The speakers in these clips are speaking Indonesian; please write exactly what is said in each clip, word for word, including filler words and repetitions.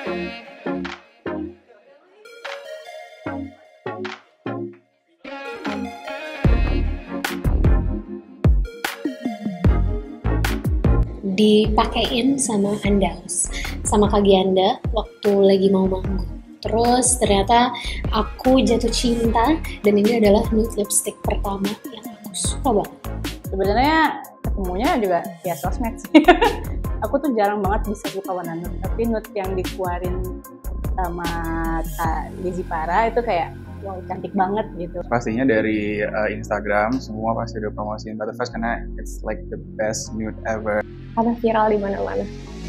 Dipakein sama Andaus, sama Kak Gianda waktu lagi mau manggung. Terus ternyata aku jatuh cinta dan ini adalah nude lipstick pertama yang aku suka banget. Sebenarnya ketemunya juga ya sosmed sih. Aku tuh jarang banget bisa suka warna nude, tapi nude yang dikeluarin sama Kak Desi Para itu kayak wow, cantik banget gitu. Pastinya dari uh, Instagram semua pasti udah promosiin Butterfresh karena it's like the best nude ever. Karena viral di mana-mana.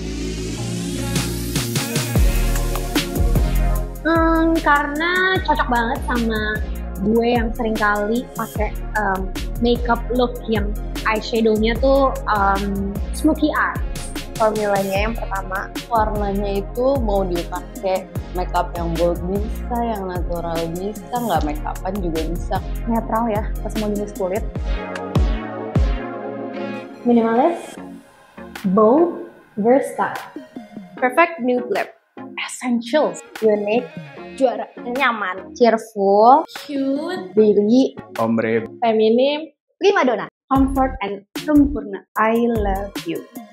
Hmm, karena cocok banget sama gue yang sering kali pakai um, makeup look yang eyeshadow-nya tuh um, smoky eye. Formulanya yang pertama, warnanya itu mau dipakai makeup yang bold bisa, yang natural bisa, nggak makeupan juga bisa. Netral ya, ke semua jenis kulit. Minimalis, bold, versatile. Perfect nude lip. Essentials. Unique, Juara. Nyaman. cheerful, Cute. daily, Ombre. Feminim. prima donna. Comfort and sempurna. I love you.